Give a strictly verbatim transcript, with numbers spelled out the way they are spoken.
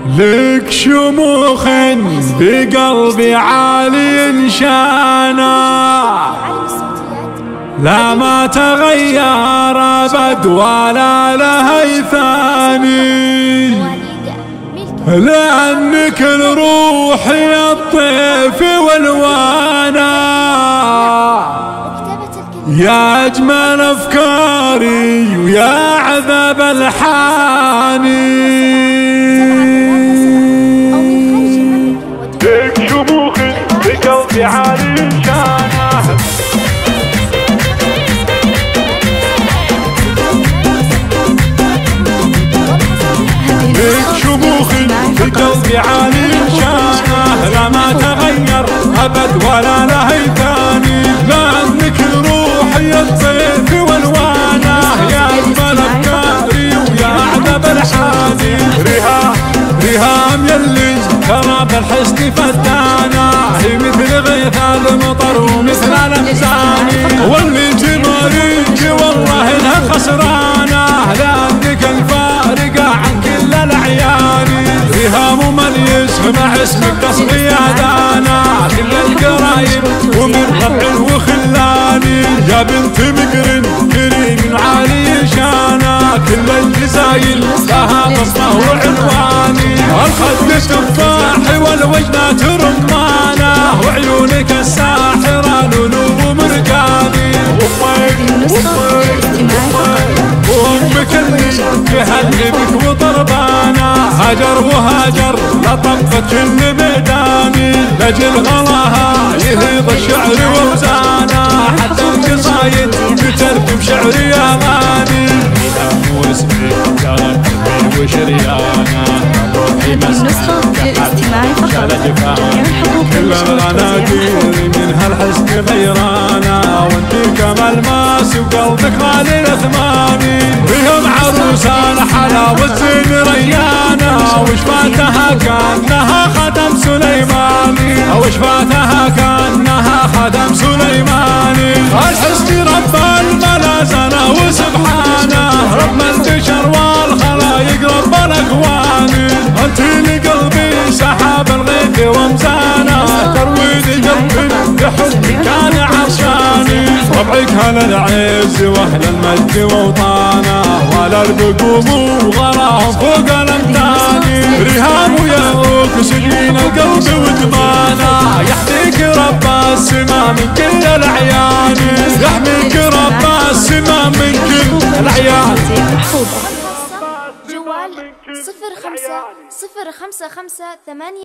لك شموخ بقلبي عالي شانا، لا ما تغير أبد ولا له ثاني، لأنك الروحي الطيف والوانا، يا أجمل أفكاري ويا عذاب الحاني. لك شموخ بقلبي عالي شانه، لك شموخ بقلبي عالي شانه، لا ما تغير أبد ولا له ثاني، لأنك روحي الطيف والوانه، يا أجمل أفكاري ويا عذاب الحاني. ريهام ريهام يلي ترى بالحسن فتانه، هي مثل غيث المطر ومثل الأمزاني، واللي تماريك والله انها خسرانه، لأنك الفارقه عن كل الأعيان. ريهام من يسمع اسمك تصغي أذانا، كل القرايب ومن ربع وخلاني، يا بنت مقرن كريم عالي شانا، كل الجزايل لها بصمه وعنواني، الخد تفاح والوجنات رمانه، وعيونك الساحره لولو ومرجاني. وامك اللي تهلبك وضربانا، هاجر وهاجر لطفت كل ميداني، لاجل غلاها يهيض الشعر ووزانا، حتى القصايد بتركب شعري اغاني. واسمي يا ربي وشريانا، روحي مسكن للاستماع فقط. كل الغنادير من هالحسن غيرانا، وانتي كملماس وقلبك غالي الاثماني. بهم عروسة الحلاوة زين ريانة، وش فاتها كانها خدم سليماني، وش فاتها كانها خدم سليماني. الحسن رب الملازمة وسبحانه، رب البشر والخلايق رب الاكوان، انتي لقلبي سحاب الغيث ومزانه، ترويد قلبي بحبك كان عطشاني. طبعك هلا العز واهل المجد ووطانه، ولا البقوم وغراهم فوق الامتاني. ريهام وياك سجين القلب ودمانه، يحميك رب السما من كل الاعيان، يحميك رب السما من كل الاعيان. جوال صفر خمسة صفر خمسة خمسة ثمانية